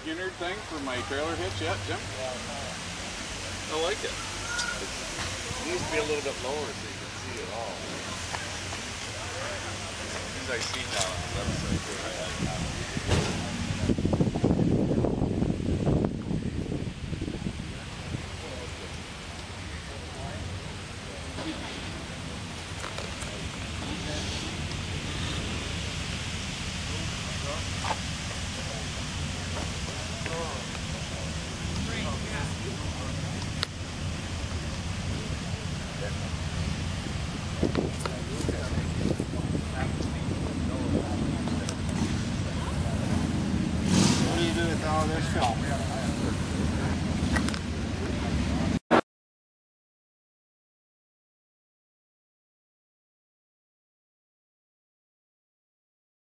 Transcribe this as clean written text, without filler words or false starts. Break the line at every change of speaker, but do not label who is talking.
Skinner thing for my trailer hitch yet, Jim? I like it.
It needs to be a little bit lower so you can see it all. Things I see now on the website.
What do you do with all this film?